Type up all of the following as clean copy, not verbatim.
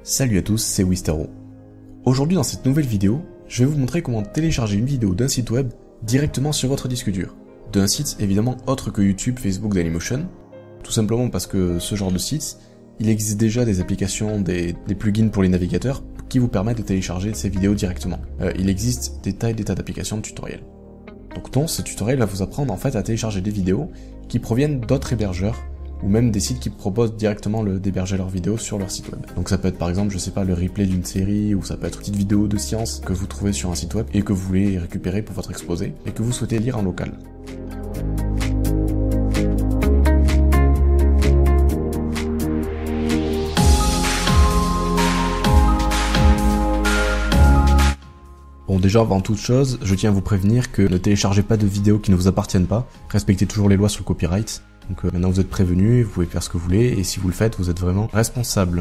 Salut à tous, c'est Wistero. Aujourd'hui dans cette nouvelle vidéo, je vais vous montrer comment télécharger une vidéo d'un site web directement sur votre disque dur. D'un site évidemment autre que YouTube, Facebook, Dailymotion. Tout simplement parce que ce genre de site, il existe déjà des applications, des plugins pour les navigateurs qui vous permettent de télécharger ces vidéos directement. Il existe des tas et des tas d'applications de tutoriels. Donc ce tutoriel va vous apprendre en fait à télécharger des vidéos qui proviennent d'autres hébergeurs ou même des sites qui proposent directement d'héberger leurs vidéos sur leur site web. Donc ça peut être par exemple, je sais pas, le replay d'une série, ou ça peut être une petite vidéo de science que vous trouvez sur un site web et que vous voulez récupérer pour votre exposé et que vous souhaitez lire en local. Bon, déjà avant toute chose, je tiens à vous prévenir que ne téléchargez pas de vidéos qui ne vous appartiennent pas, respectez toujours les lois sur le copyright. Donc maintenant vous êtes prévenus, vous pouvez faire ce que vous voulez, et si vous le faites, vous êtes vraiment responsable.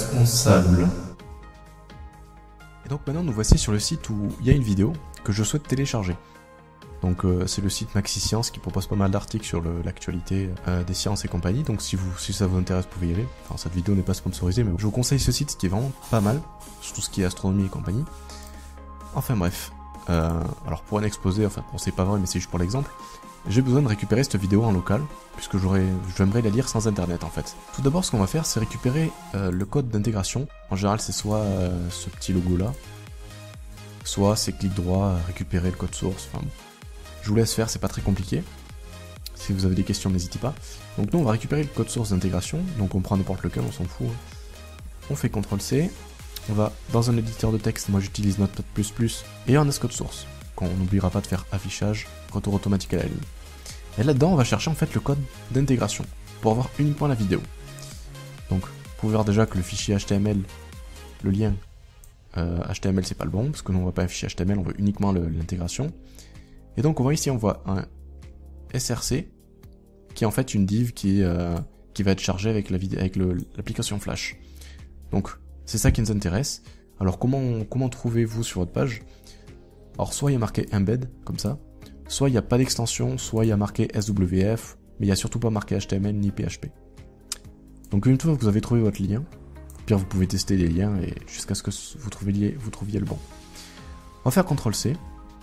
Et donc maintenant nous voici sur le site où il y a une vidéo que je souhaite télécharger. Donc c'est le site Maxi-Science qui propose pas mal d'articles sur l'actualité des sciences et compagnie, donc si ça vous intéresse, vous pouvez y aller. Enfin cette vidéo n'est pas sponsorisée, mais je vous conseille ce site qui est vraiment pas mal, sur tout ce qui est astronomie et compagnie. Enfin bref, alors pour un exposé, enfin bon c'est pas vrai mais c'est juste pour l'exemple, j'ai besoin de récupérer cette vidéo en local, puisque j'aimerais la lire sans internet en fait. Tout d'abord ce qu'on va faire c'est récupérer le code d'intégration. En général c'est soit ce petit logo là, soit c'est clic droit, récupérer le code source, enfin bon. Je vous laisse faire, c'est pas très compliqué. Si vous avez des questions n'hésitez pas. Donc nous on va récupérer le code source d'intégration, donc on prend n'importe lequel, on s'en fout. On fait CTRL-C, on va dans un éditeur de texte, moi j'utilise Notepad++, et on a ce code source. On n'oubliera pas de faire affichage, retour automatique à la ligne. Et là-dedans, on va chercher en fait le code d'intégration pour avoir uniquement la vidéo. Donc, vous pouvez voir déjà que le fichier HTML, le lien HTML, c'est pas le bon, parce que nous on voit pas un fichier HTML, on veut uniquement l'intégration. Et donc, on voit ici, on voit un SRC, qui est en fait une div qui va être chargée avec l'application Flash. Donc, c'est ça qui nous intéresse. Alors, comment trouvez-vous sur votre page ? Alors soit il y a marqué embed, comme ça, soit il n'y a pas d'extension, soit il y a marqué SWF, mais il n'y a surtout pas marqué HTML ni PHP. Donc une fois que vous avez trouvé votre lien, puis vous pouvez tester les liens et jusqu'à ce que vous trouviez le bon. On va faire CTRL-C,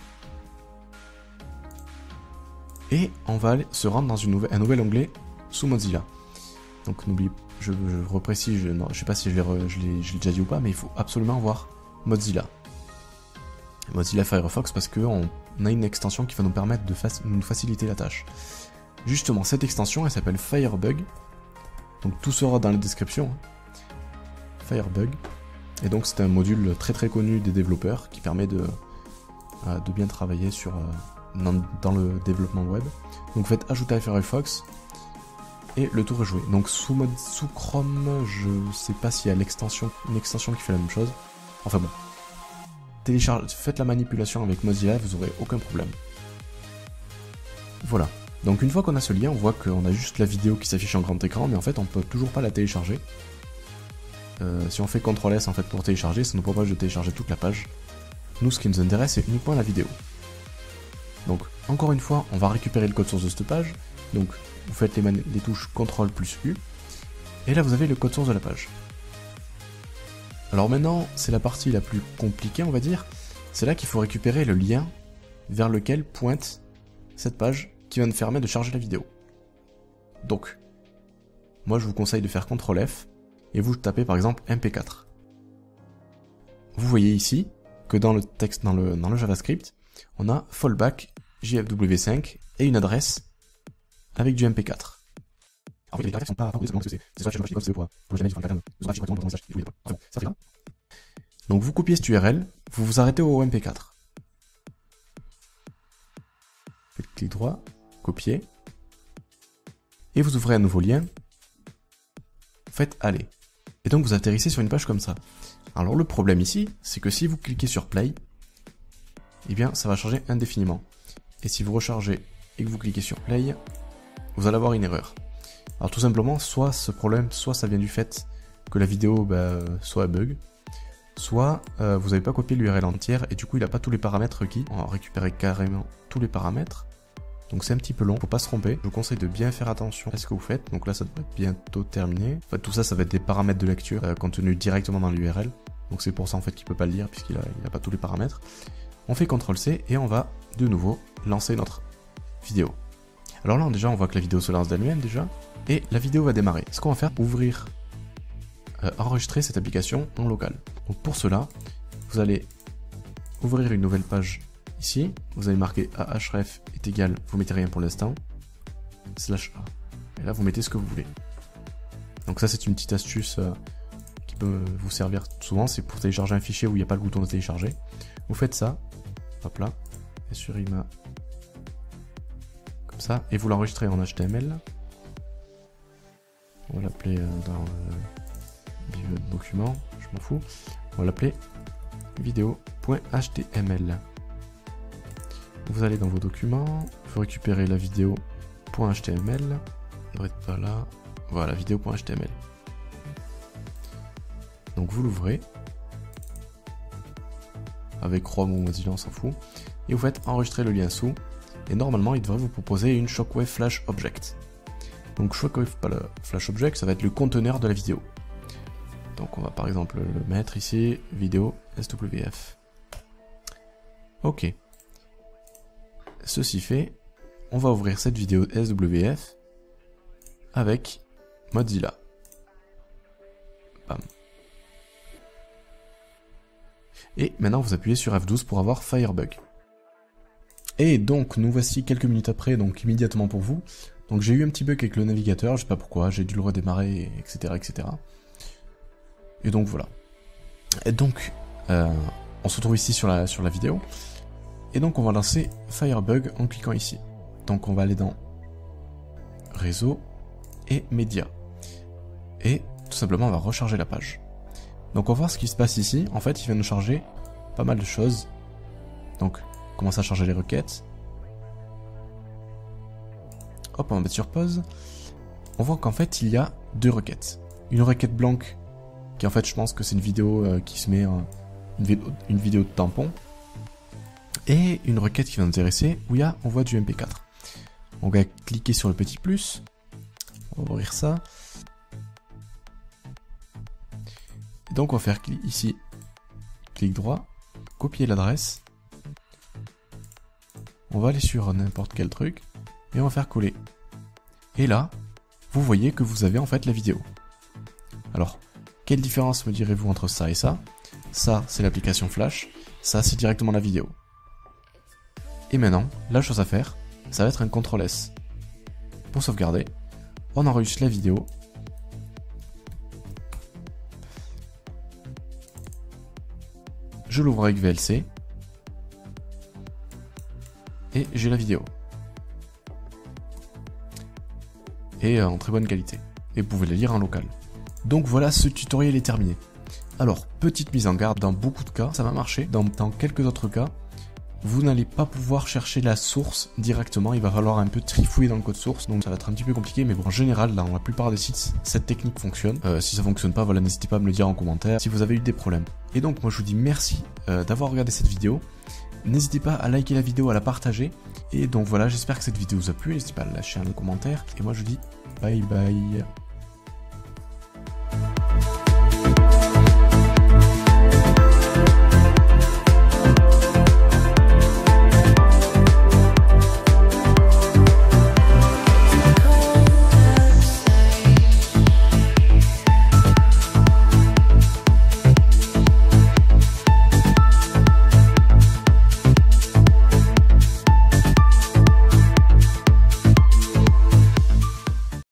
et on va se rendre dans un nouvel onglet sous Mozilla. Donc n'oubliez, je reprécise, je sais pas si je l'ai déjà dit ou pas, mais il faut absolument voir Mozilla. Mozilla Firefox parce qu'on a une extension qui va nous permettre de nous faciliter la tâche. Justement, cette extension, elle s'appelle Firebug. Donc tout sera dans la description. Firebug. Et donc c'est un module très très connu des développeurs qui permet de bien travailler dans le développement web. Donc vous faites ajouter à Firefox et le tour est joué. Donc sous Chrome, je sais pas s'il y a une extension qui fait la même chose. Enfin bon. Faites la manipulation avec Mozilla, vous aurez aucun problème. Voilà. Donc une fois qu'on a ce lien, on voit qu'on a juste la vidéo qui s'affiche en grand écran, mais en fait on peut toujours pas la télécharger. Si on fait CTRL-S en fait pour télécharger, ça nous propose de télécharger toute la page. Nous, ce qui nous intéresse, c'est uniquement la vidéo. Donc encore une fois, on va récupérer le code source de cette page. Donc vous faites les touches CTRL+U, et là vous avez le code source de la page. Alors maintenant, c'est la partie la plus compliquée, on va dire. C'est là qu'il faut récupérer le lien vers lequel pointe cette page qui va nous permettre de charger la vidéo. Donc, moi je vous conseille de faire CTRL-F et vous tapez par exemple MP4. Vous voyez ici que dans le texte, dans le JavaScript, on a fallback JFW5 et une adresse avec du MP4. Alors, les caractères sont pas parce que c'est soit c'est pour jamais faire le message. Ça fait là. Donc vous copiez cette URL, vous vous arrêtez au MP4. Faites clic droit, copier, et vous ouvrez un nouveau lien. Faites aller. Et donc vous atterrissez sur une page comme ça. Alors le problème ici, c'est que si vous cliquez sur play, eh bien ça va charger indéfiniment. Et si vous rechargez et que vous cliquez sur play, vous allez avoir une erreur. Alors tout simplement, soit ce problème, soit ça vient du fait que la vidéo soit bug, soit vous n'avez pas copié l'URL entière et du coup il n'a pas tous les paramètres requis. On va récupérer carrément tous les paramètres. Donc c'est un petit peu long, faut pas se tromper. Je vous conseille de bien faire attention à ce que vous faites. Donc là ça devrait être bientôt terminé. En fait tout ça, ça va être des paramètres de lecture contenus directement dans l'URL. Donc c'est pour ça en fait qu'il peut pas le lire puisqu'il a pas tous les paramètres. On fait CTRL-C et on va de nouveau lancer notre vidéo. Alors là déjà on voit que la vidéo se lance d'elle-même déjà. Et la vidéo va démarrer. Ce qu'on va faire, ouvrir, enregistrer cette application en local. Donc pour cela, vous allez ouvrir une nouvelle page ici. Vous allez marquer ahref est égal, vous mettez rien pour l'instant, /a. Et là vous mettez ce que vous voulez. Donc ça c'est une petite astuce qui peut vous servir souvent, c'est pour télécharger un fichier où il n'y a pas le bouton de télécharger. Vous faites ça, hop là, et sur IMA, comme ça, et vous l'enregistrez en HTML. On va l'appeler dans le document, je m'en fous. On va l'appeler vidéo.html. Vous allez dans vos documents, vous récupérez la vidéo.html. Elle devrait être pas là. Voilà, vidéo.html. Donc vous l'ouvrez. Avec Chrome ou Mozilla, on s'en fout. Et vous faites enregistrer le lien sous. Et normalement, il devrait vous proposer une Shockwave Flash Object. Donc Shockwave Flash Object, ça va être le conteneur de la vidéo. Donc on va par exemple le mettre ici, vidéo SWF. Ok. Ceci fait, on va ouvrir cette vidéo SWF avec Mozilla. Bam. Et maintenant vous appuyez sur F12 pour avoir Firebug. Et donc nous voici quelques minutes après, donc immédiatement pour vous. Donc j'ai eu un petit bug avec le navigateur, je sais pas pourquoi, j'ai dû le redémarrer, etc. etc. Et donc voilà. Et donc on se retrouve ici sur la vidéo. Et donc on va lancer Firebug en cliquant ici. Donc on va aller dans Réseau et Médias. Et tout simplement on va recharger la page. Donc on va voir ce qui se passe ici. En fait il va nous charger pas mal de choses. Donc on commence à charger les requêtes. Hop, on va mettre sur pause. On voit qu'en fait il y a deux requêtes. Une requête blanche qui en fait je pense que c'est une vidéo qui se met une vidéo de tampon. Et une requête qui va nous intéresser où on voit du MP4. On va cliquer sur le petit plus. On va ouvrir ça. Et donc on va faire ici, clic droit, copier l'adresse. On va aller sur n'importe quel truc et on va faire coller. Et là, vous voyez que vous avez en fait la vidéo. Alors, quelle différence me direz-vous entre ça et ça? Ça, c'est l'application Flash. Ça, c'est directement la vidéo. Et maintenant, la chose à faire, ça va être un CTRL-S. Pour sauvegarder, on enregistre la vidéo. Je l'ouvre avec VLC. Et j'ai la vidéo. Et en très bonne qualité. Et vous pouvez la lire en local. Donc voilà, ce tutoriel est terminé. Alors, petite mise en garde, dans beaucoup de cas, ça va marcher. Dans quelques autres cas, vous n'allez pas pouvoir chercher la source directement, il va falloir un peu trifouiller dans le code source, donc ça va être un petit peu compliqué, mais bon, en général, dans la plupart des sites, cette technique fonctionne. Si ça fonctionne pas, voilà, n'hésitez pas à me le dire en commentaire si vous avez eu des problèmes. Et donc, moi je vous dis merci d'avoir regardé cette vidéo. N'hésitez pas à liker la vidéo, à la partager. Et donc voilà, j'espère que cette vidéo vous a plu, n'hésitez pas à lâcher un commentaire. Et moi je vous dis bye bye.